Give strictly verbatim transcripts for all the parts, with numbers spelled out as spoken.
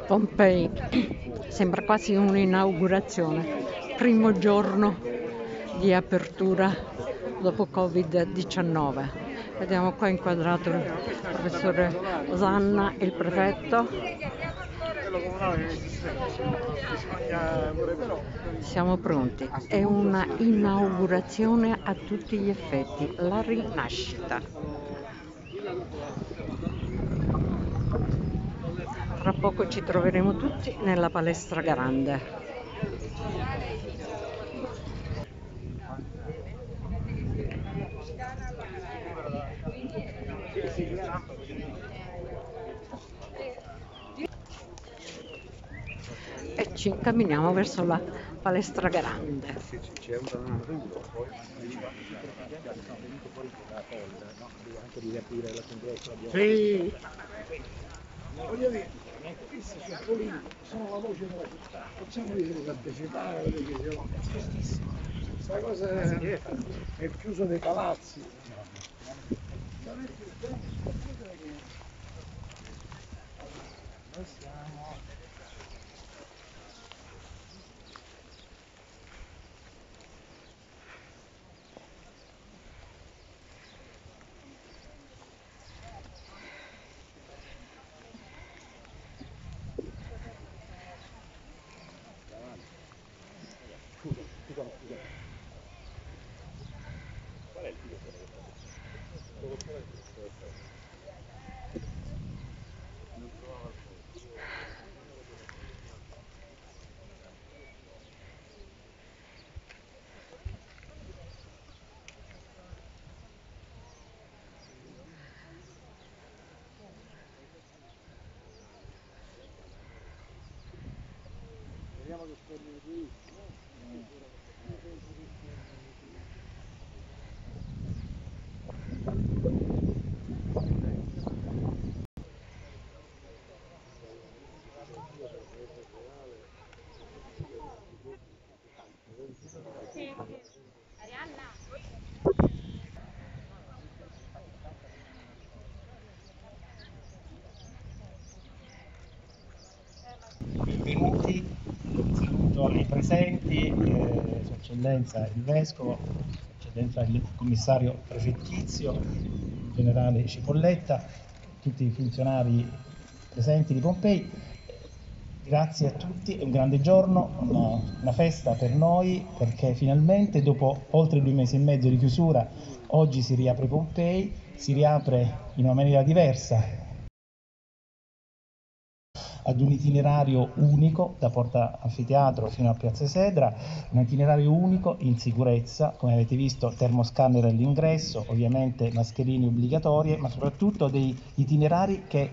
Pompei, sembra quasi un'inaugurazione, primo giorno di apertura dopo Covid diciannove. Vediamo qua inquadrato il professore Osanna, il prefetto. Siamo pronti, è una inaugurazione a tutti gli effetti, la rinascita. Tra poco ci troveremo tutti nella palestra grande. E ci incamminiamo verso la palestra grande. Sì. Voglio dire, questi sono politici, sono la voce della città, facciamoli partecipare, perché siamo giustissimo. Questa cosa è, è il chiuso dei palazzi. Noi siamo... Qual è il titolo? Non trovavo il Vediamo che spermino qui. Benvenuti, saluto ai presenti, eh, Sua Eccellenza il Vescovo, Sua Eccellenza il Commissario Prefettizio, il Generale Cipolletta, tutti i funzionari presenti di Pompei. Grazie a tutti, è un grande giorno, una, una festa per noi, perché finalmente dopo oltre due mesi e mezzo di chiusura oggi si riapre Pompei, si riapre in una maniera diversa, ad un itinerario unico da Porta Anfiteatro fino a Piazza Esedra, un itinerario unico in sicurezza, come avete visto termoscanner all'ingresso, ovviamente mascherine obbligatorie, ma soprattutto dei itinerari che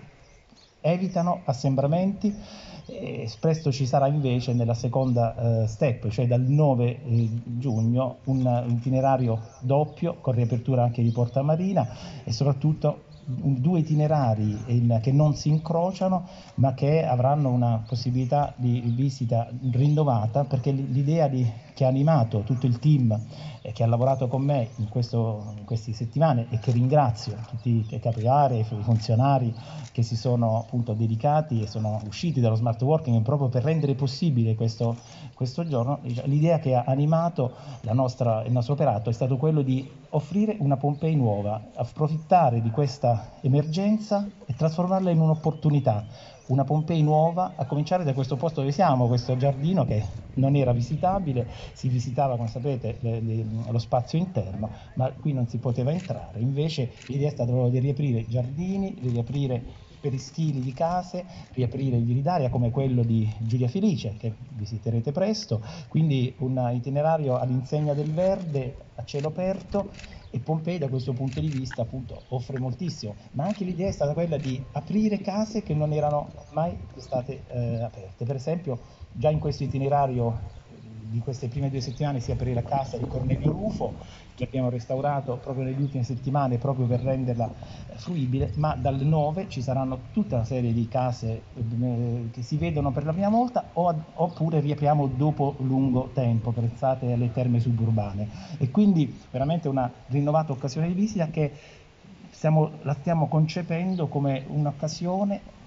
evitano assembramenti. Eh, presto ci sarà invece nella seconda eh, step, cioè dal nove eh, giugno, un itinerario doppio con riapertura anche di Porta Marina e soprattutto due itinerari in, che non si incrociano ma che avranno una possibilità di visita rinnovata, perché l'idea di, che ha animato tutto il team e che ha lavorato con me in, questo, in queste settimane e che ringrazio tutti i capi aree, i funzionari che si sono appunto dedicati e sono usciti dallo smart working proprio per rendere possibile questo, questo giorno, l'idea che ha animato la nostra, il nostro operato è stato quello di offrire una Pompei nuova, approfittare di questa emergenza e trasformarla in un'opportunità, una Pompei nuova, a cominciare da questo posto dove siamo, questo giardino che non era visitabile, si visitava, come sapete, le, le, lo spazio interno, ma qui non si poteva entrare. Invece l'idea è stata proprio di riaprire i giardini, di riaprire periskili di case, riaprire il giri d'aria come quello di Giulia Felice, che visiterete presto, quindi un itinerario all'insegna del verde, a cielo aperto, e Pompei da questo punto di vista appunto offre moltissimo, ma anche l'idea è stata quella di aprire case che non erano mai state eh, aperte. Per esempio già in questo itinerario di queste prime due settimane si apre la casa di Cornelio Rufo, che abbiamo restaurato proprio nelle ultime settimane proprio per renderla fruibile, ma dal nove ci saranno tutta una serie di case eh, che si vedono per la prima volta o, oppure riapriamo dopo lungo tempo, pensate alle terme suburbane, e quindi veramente una rinnovata occasione di visita che stiamo, la stiamo concependo come un'occasione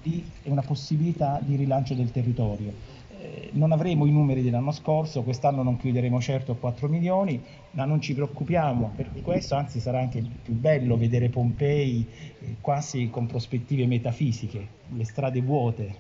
di una possibilità di rilancio del territorio. Eh, non avremo i numeri dell'anno scorso, quest'anno non chiuderemo certo a quattro milioni, ma non ci preoccupiamo per questo, anzi sarà anche più bello vedere Pompei eh, quasi con prospettive metafisiche, le strade vuote.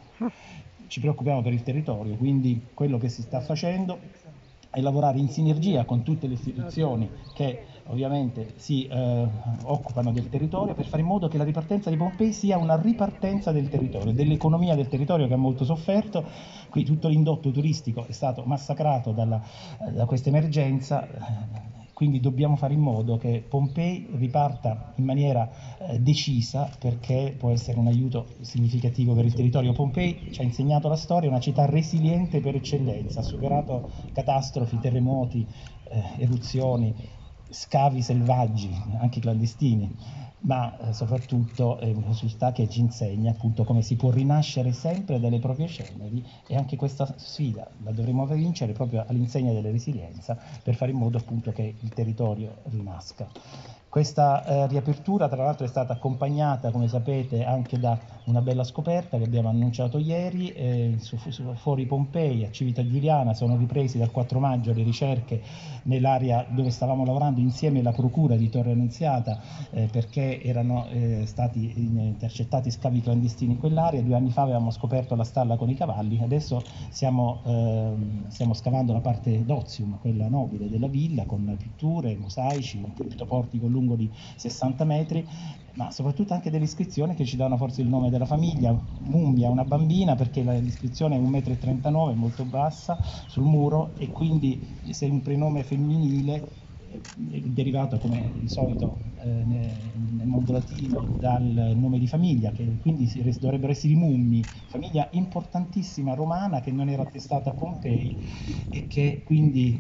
Ci preoccupiamo per il territorio, quindi quello che si sta facendo è lavorare in sinergia con tutte le istituzioni che ovviamente si eh, occupano del territorio per fare in modo che la ripartenza di Pompei sia una ripartenza del territorio, dell'economia del territorio che ha molto sofferto. Qui tutto l'indotto turistico è stato massacrato dalla, da questa emergenza. Quindi dobbiamo fare in modo che Pompei riparta in maniera eh, decisa, perché può essere un aiuto significativo per il territorio. Pompei ci ha insegnato la storia, è una città resiliente per eccellenza, ha superato catastrofi, terremoti, eh, eruzioni, scavi selvaggi, anche clandestini, ma eh, soprattutto è una città che ci insegna appunto come si può rinascere sempre dalle proprie ceneri, e anche questa sfida la dovremo vincere proprio all'insegna della resilienza per fare in modo appunto che il territorio rinasca. Questa eh, riapertura tra l'altro è stata accompagnata, come sapete, anche da una bella scoperta che abbiamo annunciato ieri, eh, su, su, fuori Pompei, a Civita Giuliana, sono ripresi dal quattro maggio le ricerche nell'area dove stavamo lavorando insieme alla Procura di Torre Annunziata, eh, perché erano eh, stati intercettati scavi clandestini in quell'area. Due anni fa avevamo scoperto la stalla con i cavalli, adesso stiamo, eh, stiamo scavando la parte d'ozium, quella nobile della villa, con pitture, mosaici, un criptoportico lungo di sessanta metri, ma soprattutto anche delle iscrizioni che ci danno forse il nome della famiglia, Mummia, una bambina, perché l'iscrizione è un metro e trentanove, molto bassa, sul muro, e quindi se è un prenome femminile derivato come di solito eh, nel mondo latino dal nome di famiglia, che quindi si, dovrebbero essere i Mummi, famiglia importantissima romana che non era attestata a Pompei e che quindi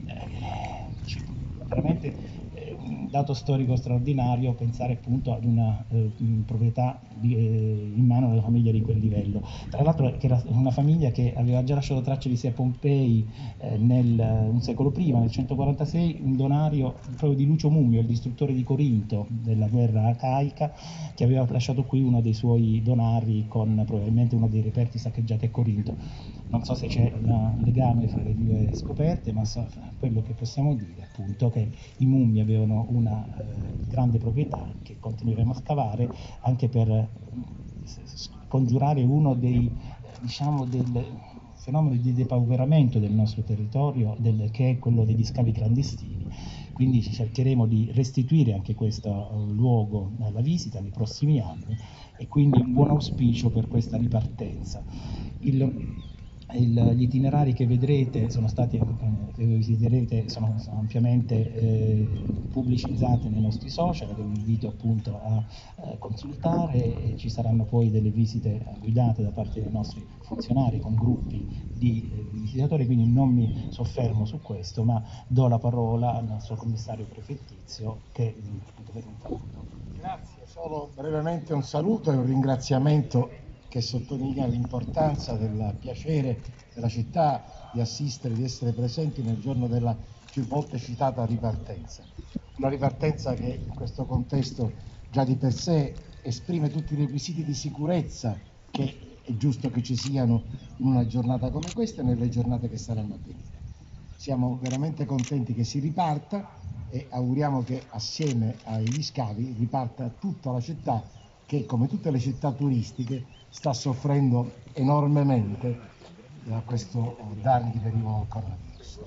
eh, veramente un dato storico straordinario pensare appunto ad una eh, proprietà di, eh, in mano alla famiglia di quel livello. Tra l'altro che era una famiglia che aveva già lasciato tracce di sé a Pompei eh, nel, un secolo prima, nel centoquarantasei, un donario proprio di Lucio Mummio, il distruttore di Corinto della guerra arcaica, che aveva lasciato qui uno dei suoi donari con probabilmente uno dei reperti saccheggiati a Corinto. Non so se c'è un legame fra le due scoperte, ma so, quello che possiamo dire appunto che i Mummi avevano una eh, grande proprietà che continueremo a scavare anche per eh, scongiurare uno dei, diciamo, del fenomeni di depauperamento del nostro territorio, del, che è quello degli scavi clandestini. Quindi cercheremo di restituire anche questo uh, luogo alla visita nei prossimi anni, e quindi un buon auspicio per questa ripartenza. Il, Il, gli itinerari che vedrete sono stati, che visiterete, sono, sono ampiamente eh, pubblicizzati nei nostri social, che vi invito appunto a eh, consultare, e ci saranno poi delle visite guidate da parte dei nostri funzionari con gruppi di eh, visitatori, quindi non mi soffermo su questo, ma do la parola al nostro commissario prefettizio che appunto per un saluto. Grazie, solo brevemente un saluto e un ringraziamento che sottolinea l'importanza del piacere della città di assistere, di essere presenti nel giorno della più volte citata ripartenza. Una ripartenza che in questo contesto già di per sé esprime tutti i requisiti di sicurezza che è giusto che ci siano in una giornata come questa e nelle giornate che saranno a venire. Siamo veramente contenti che si riparta e auguriamo che assieme agli scavi riparta tutta la città, che come tutte le città turistiche sta soffrendo enormemente da questo danni che derivano dal coronavirus.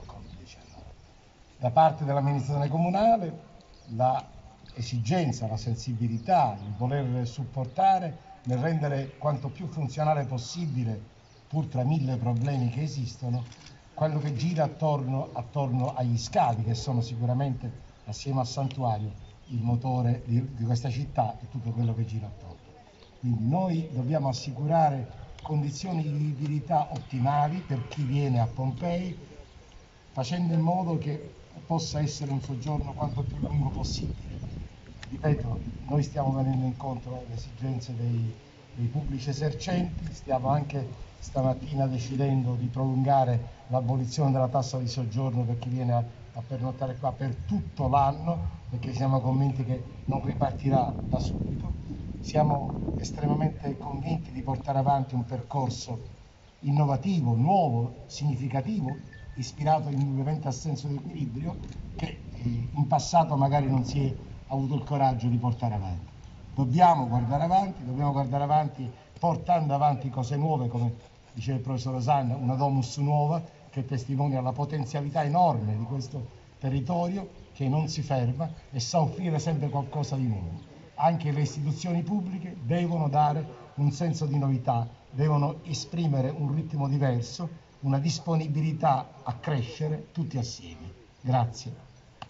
Da parte dell'amministrazione comunale l'esigenza, la sensibilità, il voler supportare nel rendere quanto più funzionale possibile, pur tra mille problemi che esistono, quello che gira attorno, attorno agli scavi, che sono sicuramente, assieme al santuario, il motore di, di questa città e tutto quello che gira attorno. Quindi noi dobbiamo assicurare condizioni di vivibilità ottimali per chi viene a Pompei, facendo in modo che possa essere un soggiorno quanto più lungo possibile. Ripeto, noi stiamo venendo incontro alle esigenze dei, dei pubblici esercenti, stiamo anche stamattina decidendo di prolungare l'abolizione della tassa di soggiorno per chi viene a, a pernottare qua per tutto l'anno, perché siamo convinti che non ripartirà da subito. Siamo estremamente convinti di portare avanti un percorso innovativo, nuovo, significativo, ispirato indubbiamente al senso di equilibrio che eh, in passato magari non si è avuto il coraggio di portare avanti. Dobbiamo guardare avanti, dobbiamo guardare avanti portando avanti cose nuove, come diceva il professor Osanna, una domus nuova che testimonia la potenzialità enorme di questo territorio che non si ferma e sa offrire sempre qualcosa di nuovo. Anche le istituzioni pubbliche devono dare un senso di novità, devono esprimere un ritmo diverso, una disponibilità a crescere tutti assieme. Grazie.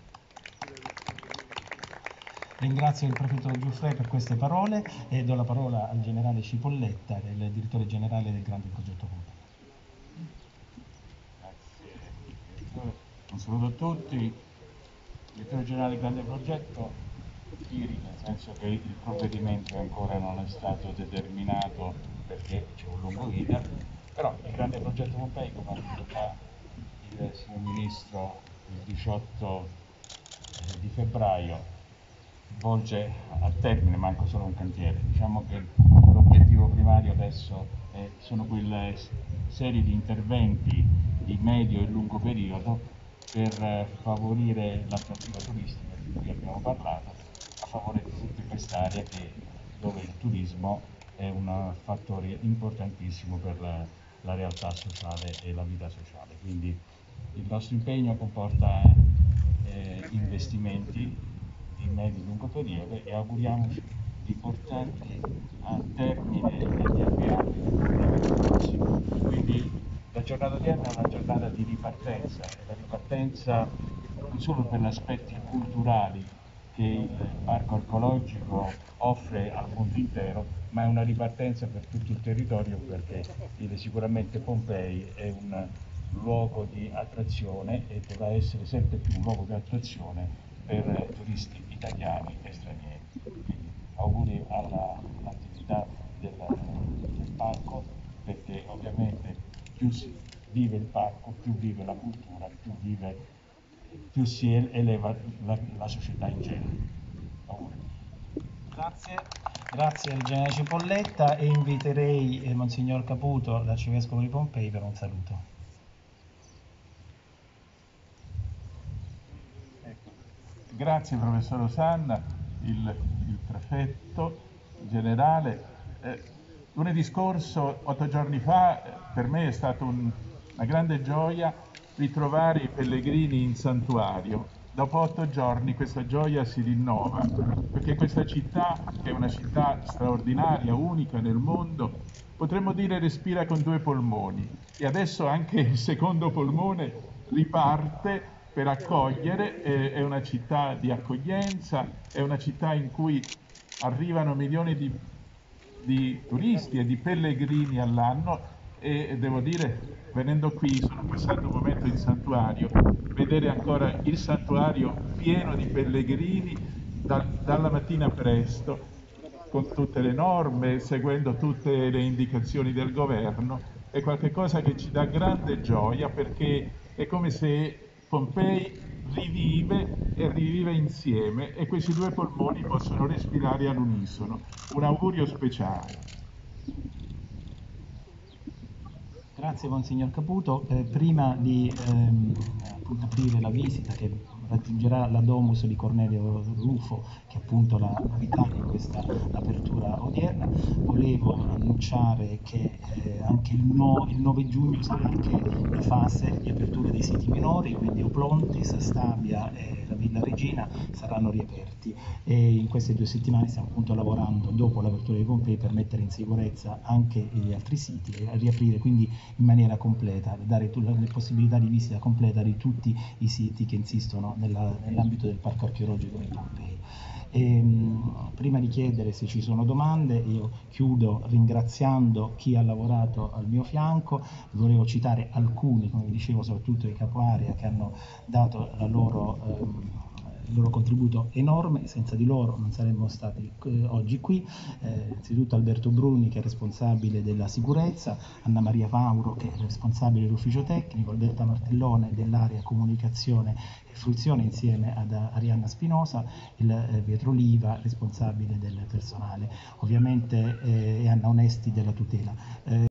Ringrazio il prefetto Giuffre per queste parole e do la parola al generale Cipolletta, che è il direttore generale del Grande Progetto Pompei. Grazie. Un saluto a tutti. Il direttore generale del Grande Progetto, ieri, nel senso che il provvedimento ancora non è stato determinato perché c'è un lungo iter, però il Grande Progetto Pompei, come ha detto già il signor Ministro, il diciotto di febbraio volge a termine, manca solo un cantiere. Diciamo che l'obiettivo primario adesso è, sono quelle serie di interventi di medio e lungo periodo per favorire l'attrattiva turistica di cui abbiamo parlato, a favore di tutta quest'area che, dove il turismo è un fattore importantissimo per la, la realtà sociale e la vita sociale. Quindi il nostro impegno comporta eh, investimenti di medio e lungo periodo e auguriamoci di portarli a termine negli anni prossimi. Quindi la giornata odierna è una giornata di ripartenza, e la ripartenza non solo per gli aspetti culturali che il parco archeologico offre al mondo intero, ma è una ripartenza per tutto il territorio, perché sicuramente Pompei è un luogo di attrazione e dovrà essere sempre più un luogo di attrazione per turisti italiani e stranieri. Quindi auguri all'attività del, del parco, perché ovviamente più si vive il parco, più vive la cultura, più, vive, più si eleva la, la società in genere. Auguri. Grazie. Grazie al generale Cipolletta e inviterei eh, Monsignor Caputo, l'arcivescovo di Pompei, per un saluto. Grazie professor Osanna, il, il prefetto generale. Eh, lunedì scorso, otto giorni fa, eh, per me è stata un, una grande gioia ritrovare i pellegrini in santuario. Dopo otto giorni questa gioia si rinnova, perché questa città, che è una città straordinaria, unica nel mondo, potremmo dire respira con due polmoni, e adesso anche il secondo polmone riparte per accogliere. eh, è una città di accoglienza, è una città in cui arrivano milioni di, di turisti e di pellegrini all'anno, e, e devo dire, venendo qui, sono passato un momento in santuario, vedere ancora il santuario pieno di pellegrini da, dalla mattina presto, con tutte le norme, seguendo tutte le indicazioni del governo, è qualcosa che ci dà grande gioia, perché è come se Pompei rivive e rivive insieme, e questi due polmoni possono respirare all'unisono. Un augurio speciale. Grazie Monsignor Caputo. Eh, prima di ehm, aprire la visita che raggiungerà la Domus di Cornelio Rufo, che è appunto la novità di questa apertura odierna, volevo annunciare che eh, anche il, no, il nove giugno sarà anche la fase di apertura dei siti minori, quindi Oplontis, Stabia e la Villa Regina saranno riaperti, e in queste due settimane stiamo appunto lavorando dopo l'apertura di Pompei per mettere in sicurezza anche gli altri siti e riaprire quindi in maniera completa, dare le possibilità di visita completa di tutti i siti che insistono nella, nell'ambito del parco archeologico di Pompei. E, mh, prima di chiedere se ci sono domande, io chiudo ringraziando chi ha lavorato al mio fianco. Volevo citare alcuni, come vi dicevo, soprattutto i capo area, che hanno dato la loro ehm, il loro contributo enorme, senza di loro non saremmo stati eh, oggi qui. Eh, innanzitutto Alberto Bruni, che è responsabile della sicurezza, Anna Maria Pauro, che è responsabile dell'ufficio tecnico, Alberta Martellone dell'area comunicazione e fruizione, insieme ad Arianna Spinosa, il eh, Pietro Oliva, responsabile del personale, ovviamente, eh, e Anna Onesti della tutela. Eh,